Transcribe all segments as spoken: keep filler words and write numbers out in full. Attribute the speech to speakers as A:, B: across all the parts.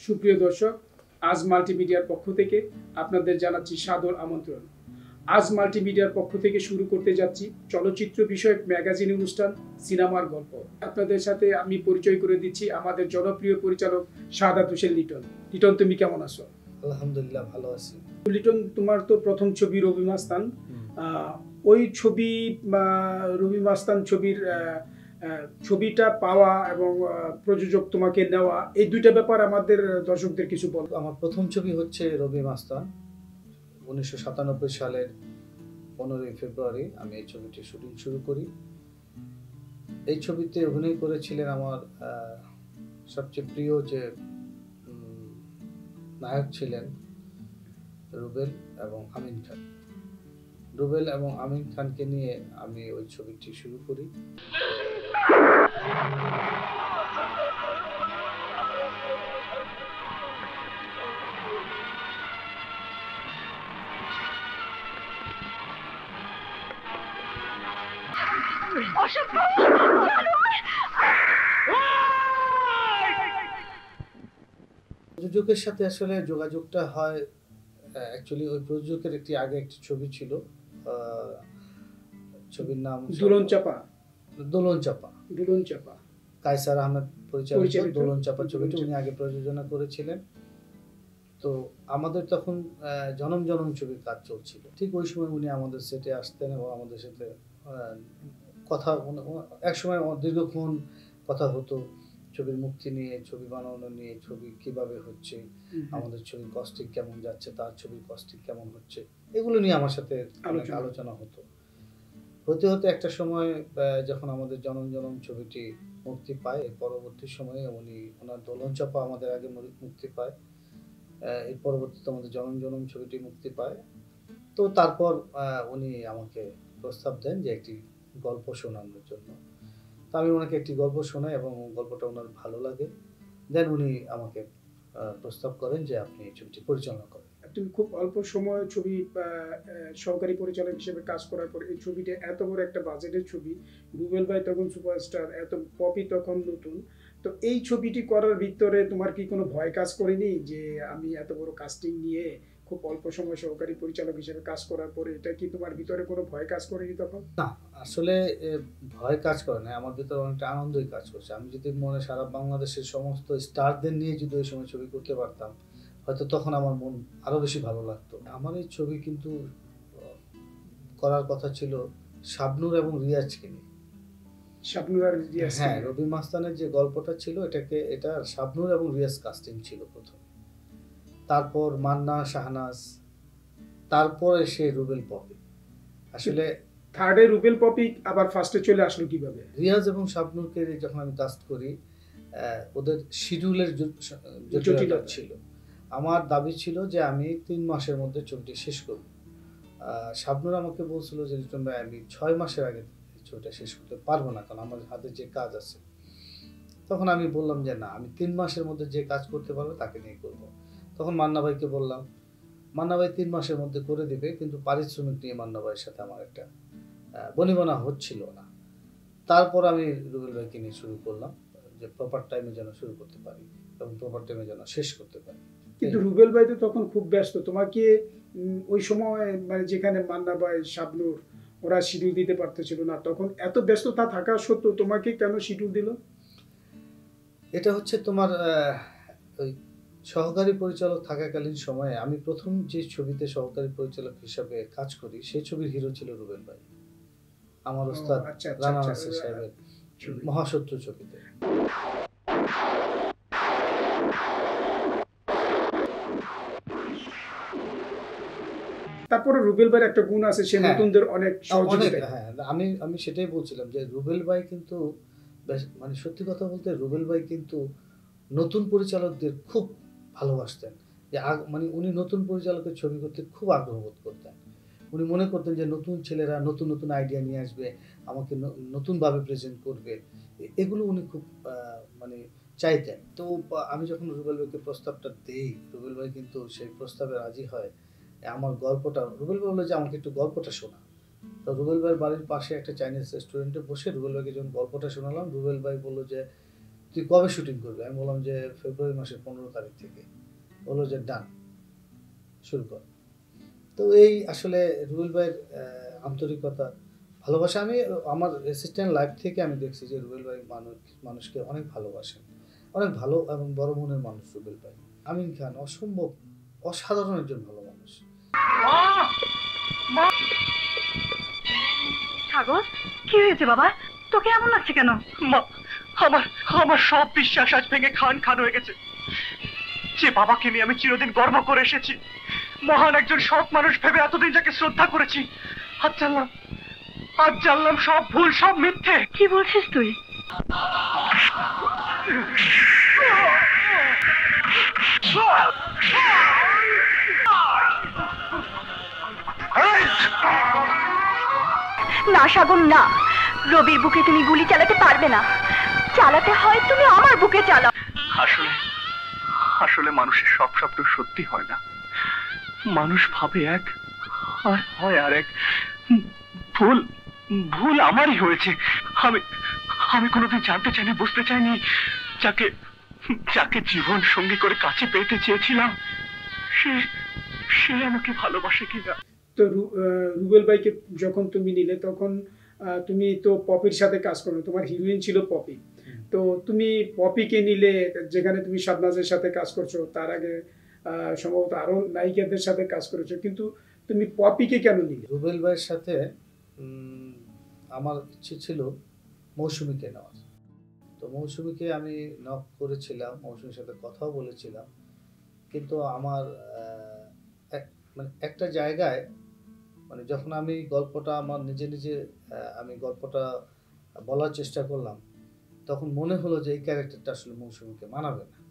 A: সুপ্রিয় দর্শক, আজ মাল্টিমিডিয়ার পক্ষ থেকে আপনাদের জানাচ্ছি সাদর আমন্ত্রণ। আজ মাল্টিমিডিয়ার পক্ষ থেকে শুরু করতে যাচ্ছি চলচ্চিত্র বিষয়ক ম্যাগাজিন অনুষ্ঠান সিনেমার গল্প। আপনাদের সাথে আমি পরিচয় করে দিচ্ছি আমাদের জনপ্রিয় পরিচালক শাহাদাত হোসেন লিটন। লিটন, তুমি কেমন আছো?
B: আলহামদুলিল্লাহ, ভালো আছি।
A: লিটন, তোমার তো প্রথম ছবি রবি মাস্তান। ওই ছবি রবি মাস্তান ছবির ছবিটা পাওয়া এবং প্রযোজক তোমাকে নেওয়া, এই দুইটা ব্যাপার আমাদের দর্শকদের কিছু বল।
B: আমার প্রথম ছবি হচ্ছে রবি মাস্তান। উনিশশো সাতানব্বই সালের পনেরোই ফেব্রুয়ারি আমি এই ছবিটি শুটিং শুরু করি। এই ছবিতে অভিনয় করেছিলেন আমার সবচেয়ে প্রিয় যে নায়ক ছিলেন রুবেল এবং আমিন খান। রুবেল এবং আমিন খানকে নিয়ে আমি ওই ছবিটি শুরু করি। প্রযোজকের সাথে আসলে যোগাযোগটা হয় অ্যাকচুয়ালি ওই প্রযোজকের একটি আগে একটি ছবি ছিল, ছবির নাম
A: দোলন চাপা।
B: দোলন চাপা
A: দোলন চাপা
B: কায়সার আহমেদ পরিচালিত দোলন চাপা ছবিটি উনি আগে প্রযোজনা করেছিলেন। তো আমাদের তখন জনম জনম ছবির কাজ চলছিল। ঠিক ওই সময় উনি আমাদের সেটে আসতেন এবং আমাদের সাথে কথা, এক সময় দীর্ঘক্ষণ কথা হতো ছবির মুক্তি নিয়ে, ছবি বানানো নিয়ে, ছবি কিভাবে হচ্ছে, আমাদের ছবির কস্টিং কেমন যাচ্ছে, তার ছবির কস্টিং কেমন হচ্ছে, এগুলো নিয়ে আমার সাথে অনেক আলোচনা হতো। হতে হতে একটা সময় যখন আমাদের জনম জনম ছবিটি মুক্তি পায়, এর পরবর্তী সময়ে উনি ওনার দোলন চাপা আমাদের আগে মুক্তি পায়, এর পরবর্তীতে আমাদের জনম জনম ছবিটি মুক্তি পায়। তো তারপর উনি আমাকে প্রস্তাব দেন যে একটি গল্প শোনানোর জন্য। তো আমি ওনাকে একটি গল্প শোনাই এবং গল্পটা ওনার ভালো লাগে। দেন উনি আমাকে প্রস্তাব করেন যে আপনি এই ছবিটি পরিচালনা করেন।
A: তুমি খুব অল্প সময় ছবি সহকারী পরিচালক হিসেবে কাজ করার পর এই ছবিটা এত বড় একটা বাজেটের ছবি, রুবেল ভাই তখন সুপারস্টার, এত পপি তখন নতুন, তো এই ছবিটি করার ভিতরে তোমার কি কোনো ভয় কাজ করেনি যে আমি এত বড় কাস্টিং নিয়ে খুব অল্প সময় সহকারী পরিচালক হিসেবে কাজ করার পরে, এটা কি তোমার ভিতরে কোনো ভয় কাজ করেনি তখন?
B: না, আসলে ভয় কাজ করে না, আমার ভিতরে অনেকটা আনন্দই কাজ করছে। আমি যদি মনে সারা বাংলাদেশের সমস্ত স্টারদের নিয়ে যদি ওই সময় ছবি করতে পারতাম, হয়তো তখন আমার মন আরো বেশি ভালো লাগতো। আমার এই ছবি কিন্তু করার কথা ছিল শাবনূর এবং রিয়াজকে নিয়ে।
A: শাবনূর আর রিয়াজ,
B: হ্যাঁ, রবি মাস্তানের যে গল্পটা ছিল এটাকে এটা শাবনূর এবং রিয়াজ কাস্টিং ছিল প্রথম, তারপর মান্না, শাহনাজ, তারপরে সে রুবেল পপি। আসলে
A: থার্ডে রুবেল পপি আবার ফার্স্টে চলে আসলো কিভাবে?
B: রিয়াজ এবং শাবনূরকে যখন আমি কাস্ট করি, ওদের শিডিউলের জটিলতা ছিল। আমার দাবি ছিল যে আমি তিন মাসের মধ্যে ছবিটি শেষ করব। শাবনূর আমাকে বলছিল যে লিটন ভাই, আমি ছয় মাসের আগে ছবিটা শেষ করতে পারবো না, কারণ আমার হাতে যে কাজ আছে। তখন আমি বললাম যে না, আমি তিন মাসের মধ্যে যে কাজ করতে পারবো তাকে নিয়ে করবো। তখন মান্না ভাইকে বললাম, মান্না ভাই তিন মাসের মধ্যে করে দিবে, কিন্তু পারিশ্রমিক নিয়ে মান্না ভাইয়ের সাথে আমার একটা বনিবনা হচ্ছিল না। তারপর আমি রুবেল ভাইকে নিয়ে শুরু করলাম যে প্রপার টাইমে যেন শুরু করতে পারি এবং প্রপার টাইমে যেন শেষ করতে পারি।
A: কিন্তু রুবেল ভাই তো তখন খুব ব্যস্ত, তোমাকে ওই সময় মানে যেখানে মান্না ভাই, শাবনূর ওরা শিডিউল দিতে পারতেছিল না, তখন এত ব্যস্ততা থাকা সত্ত্বেও তোমাকে কেন শিডিউল দিল?
B: এটা হচ্ছে তোমার ওই সহকারী পরিচালক থাকাকালীন সময়ে আমি প্রথম যে ছবিতে সহকারী পরিচালক হিসাবে কাজ করি, সেই ছবির হিরো ছিল রুবেল ভাই, আমার ওস্তাদ রানা নাসির সাহেবের মহাশত্রু ছবিতে।
A: তারপরে রুবেল ভাইয়ের একটা গুণ আছে, সে নতুনদের অনেক সহযোগিতা।
B: হ্যাঁ, আমি আমি সেটাই বলছিলাম যে রুবেল ভাই কিন্তু মানে সত্যি কথা বলতে রুবেল ভাই কিন্তু নতুন পরিচালকদের খুব ভালোবাসতেন। যে মানে উনি নতুন পরিচালকের ছবি করতে খুব আগ্রহ বোধ করতেন। উনি মনে করতেন যে নতুন ছেলেরা নতুন নতুন আইডিয়া নিয়ে আসবে, আমাকে নতুনভাবে প্রেজেন্ট করবে, এগুলো উনি খুব মানে চাইতেন। তো আমি যখন রুবেল ভাইকে প্রস্তাবটা দেই, রুবেল ভাই কিন্তু সেই প্রস্তাবে রাজি হয়। আমার গল্পটা রুবেল ভাই বললো যে আমাকে একটু গল্পটা শোনা। তো রুবেল ভাইয়ের বাড়ির পাশে একটা চাইনিজ রেস্টুরেন্টে বসে রুবেল ভাইকে যখন গল্পটা শোনালাম, রুবেল ভাই বললো যে তুই কবে শুটিং করবি? আমি বললাম যে ফেব্রুয়ারি মাসের পনেরো তারিখ থেকে। বললো যে ডান, শুরু কর। তো এই আসলে রুবেল ভাইয়ের আন্তরিকতা, ভালোবাসা, আমি আমার অ্যাসিস্ট্যান্ট লাইফ থেকে আমি দেখছি যে রুবেল ভাই মানুষ মানুষকে অনেক ভালোবাসেন, অনেক ভালো এবং বড় মনের মানুষ রুবেল ভাই। আমিন খান অসম্ভব অসাধারণ একজন ভালো মানুষ।
C: সাগর, কি হয়েছে বাবা? তোকে এমন লাগছে কেন?
D: মা, আমার আমার সব বিশ্বাস আজ ভেঙে খান খান হয়ে গেছে। যে বাবাকে নিয়ে আমি চিরদিন গর্ব করে এসেছি, মহান একজন সৎ মানুষ ভেবে এতদিন যাকে শ্রদ্ধা করেছি, আজ জানলাম আজ জানলাম সব ভুল, সব মিথ্যে।
C: কি বলছিস তুই? না সাগর না, রবির বুকে তুমি গুলি চালাতে পারবে না। চালাতে হয় তুমি আমার বুকে চালাও।
D: আসলে আসলে মানুষের সব স্বপ্ন সত্যি হয় না। মানুষ ভাবে এক আর হয় আর এক। ভুল ভুল আমারই হয়েছে। আমি আমি কোনোদিন জানতে চাইনি, বুঝতে চাইনি যাকে যাকে জীবন সঙ্গী করে কাছে পেতে চেয়েছিলাম সে সে আমাকে ভালোবাসে কিনা।
A: তো রুবেল ভাইকে যখন তুমি নিলে তখন তুমি তো পপির সাথে কাজ করো, তোমার হিরোইন ছিল পপি। তো তুমি পপিকে নিলে, যেখানে তুমি শাবনাজের সাথে কাজ করছো, তার আগে সম্ভবত আরো নায়িকাদের সাথে কাজ করেছো, কিন্তু তুমি পপিকে কেন নিলে?
B: রুবেল ভাইয়ের সাথে আমার ইচ্ছে ছিল মৌসুমীকে নেওয়ার। তো মৌসুমীকে আমি নক করেছিলাম, মৌসুমীর সাথে কথাও বলেছিলাম, কিন্তু আমার মানে একটা জায়গায় মানে যখন আমি গল্পটা আমার নিজে নিজে আমি গল্পটা বলার চেষ্টা করলাম, তখন মনে হলো যে এই ক্যারেক্টারটা আসলে মৌসুমীকে মানাবে না।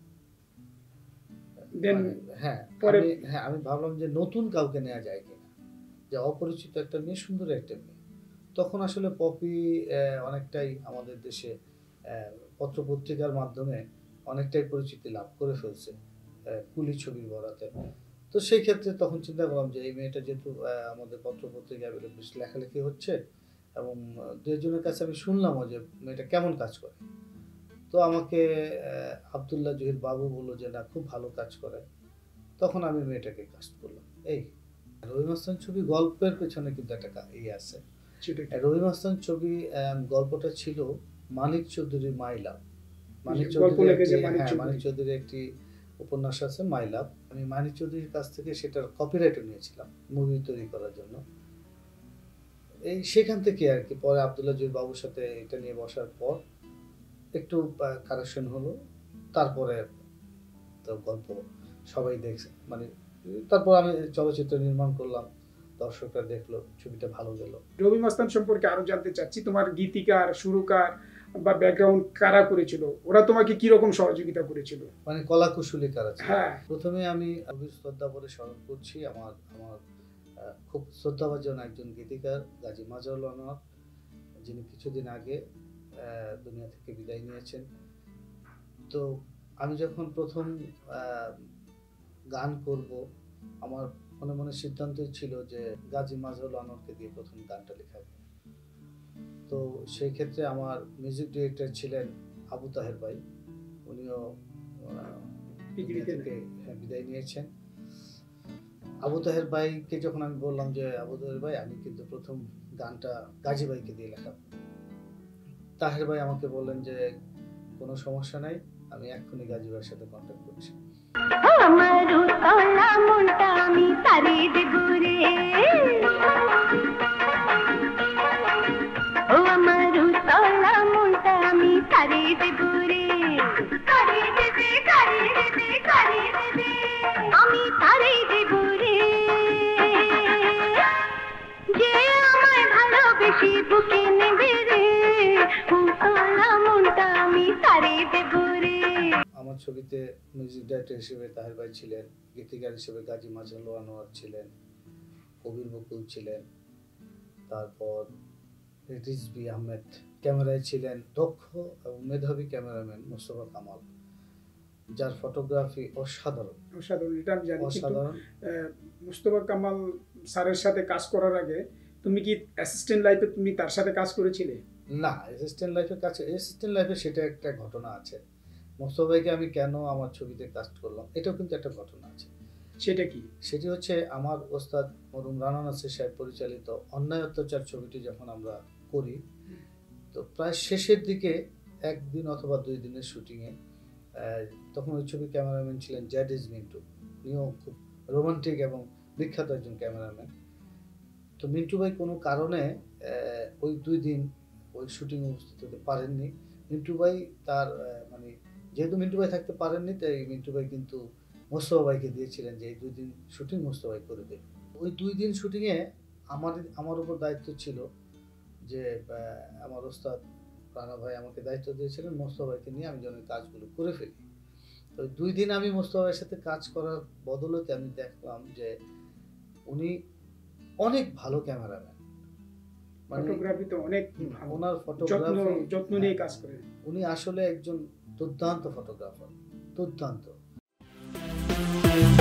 B: হ্যাঁ পরে হ্যাঁ আমি ভাবলাম যে নতুন কাউকে নেওয়া যায় কিনা, যে অপরিচিত একটা মেয়ে, সুন্দর একটা মেয়ে। তখন আসলে পপি অনেকটাই আমাদের দেশে পত্রপত্রিকার মাধ্যমে অনেকটাই পরিচিতি লাভ করে ফেলছে কুলি ছবির বরাতে। তো সেই ক্ষেত্রে তখন চিন্তা করলাম যে এই মেয়েটা যেহেতু আমাদের পত্রপত্রিকায় বেশ লেখালেখি হচ্ছে এবং দুজনের কাছে আমি শুনলামও যে মেয়েটা কেমন কাজ করে, তো আমাকে আব্দুল্লাহ জহির বাবু বললো যে না, খুব ভালো কাজ করে। তখন আমি মেয়েটাকে কাস্ট করলাম। এই রবি মাস্তান ছবি গল্পের পেছনে কিন্তু একটা ইয়ে আছে। রবি মাস্তান ছবি গল্পটা ছিল মানিক চৌধুরীর মাই লাভ। মানিক চৌধুরী মানিক চৌধুরীর একটি উপন্যাস আছে মাই লাভ। আমি মানিক চৌধুরীর কাছ থেকে সেটার কপিরাইটও নিয়েছিলাম মুভি তৈরি করার জন্য। এই সেখান থেকে আর কি পরে আব্দুল্লাহ জহির বাবুর সাথে এটা নিয়ে বসার পর একটু কারেকশন হলো, তারপরে তো গল্প সবাই দেখছে, মানে তারপর আমি চলচ্চিত্র নির্মাণ করলাম, দর্শকরা দেখলো, ছবিটা ভালো গেল।
A: রবি মাস্তান সম্পর্কে আরো জানতে চাচ্ছি, তোমার গীতিকার, সুরকার বা ব্যাকগ্রাউন্ড কারা করেছিল? ওরা তোমাকে কি রকম সহযোগিতা করেছিল?
B: মানে কলা কুশলী কারা ছিল?
A: হ্যাঁ,
B: প্রথমে আমি রবির শ্রদ্ধা করে স্মরণ করছি আমার আমার খুব শ্রদ্ধাভাজন একজন গীতিকার গাজী মাজহারুল আনোয়ার, যিনি কিছুদিন আগে দুনিয়া থেকে বিদায় নিয়েছেন। তো আমি যখন প্রথম গান করব, আমার মনে মনে সিদ্ধান্তই ছিল যে গাজী মাজহারুল আনোয়ারকে দিয়ে প্রথম গানটা লেখাবো। তো সেই ক্ষেত্রে আমার মিউজিক ডিরেক্টর ছিলেন আবু তাহের ভাই, উনিও থেকে বিদায় নিয়েছেন। আবু তাহের ভাইকে যখন আমি বললাম যে আবু তাহের ভাই, আমি কিন্তু প্রথম গানটা গাজী ভাইকে দিয়ে লেখাবো, তাহের ভাই আমাকে বললেন যে কোনো সমস্যা নাই, আমি এক্ষুনি গাজী ভাইয়ের সাথে কন্ট্যাক্ট করছি। আমার ছবিতে মিউজিক ডাইরেক্টর হিসেবে তাহের ভাই ছিলেন, গীতিকার হিসেবে গাজী মাজহারুল আনোয়ার ছিলেন, কবির বকুল ছিলেন, তারপর রিজভি আহমেদ, ক্যামেরায় ছিলেন দক্ষ এবং মেধাবী ক্যামেরাম্যান মুস্তফা কামাল, যার ফটোগ্রাফি অসাধারণ
A: অসাধারণ এটা আমি জানি। অসাধারণ। মুস্তফা কামাল স্যারের সাথে কাজ করার আগে তুমি কি অ্যাসিস্ট্যান্ট লাইফে তুমি তার সাথে কাজ করেছিলে?
B: না, অ্যাসিস্ট্যান্ট লাইফে কাজ, অ্যাসিস্ট্যান্ট লাইফে সেটা একটা ঘটনা আছে। মোস্তফা ভাইকে আমি কেন আমার ছবিতে কাস্ট করলাম, এটাও কিন্তু একটা ঘটনা আছে।
A: সেটা কি?
B: সেটি হচ্ছে আমার ওস্তাদ মরহুম রানা নাসির সাহেব পরিচালিত অন্যায় অত্যাচার ছবিটি যখন আমরা করি, তো প্রায় শেষের দিকে একদিন অথবা দুই দিনের শুটিংয়ে, তখন ওই ছবির ক্যামেরাম্যান ছিলেন জ্যাডিজ মিন্টু। উনিও খুব রোমান্টিক এবং বিখ্যাত একজন ক্যামেরাম্যান। তো মিন্টু ভাই কোনো কারণে ওই দুই দিন ওই শুটিংয়ে উপস্থিত হতে পারেননি। মিন্টু ভাই তার মানে যেহেতু মিন্টু ভাই থাকতে পারেননি, তাই মিন্টু ভাই কিন্তু মোস্তফা ভাইকে দিয়েছিলেন যে এই দুই দিন শুটিং মোস্তফা ভাই করে দেবে। ওই দুই দিন শুটিংয়ে আমার আমার উপর দায়িত্ব ছিল যে আমার ওস্তাদ রানা ভাই আমাকে দায়িত্ব দিয়েছিলেন মোস্তফা ভাইকে নিয়ে আমি যেন কাজগুলো করে ফেলি। তো দুই দিন আমি মোস্তফা ভাইয়ের সাথে কাজ করার বদলতে আমি দেখলাম যে উনি অনেক ভালো ক্যামেরাম্যান,
A: ফটোগ্রাফিতে অনেক ভালো,
B: ওনার ফটোগ্রাফি
A: যত্ন নিয়ে কাজ করেন
B: উনি, আসলে একজন দুর্দান্ত ফটোগ্রাফার, দুর্দান্ত।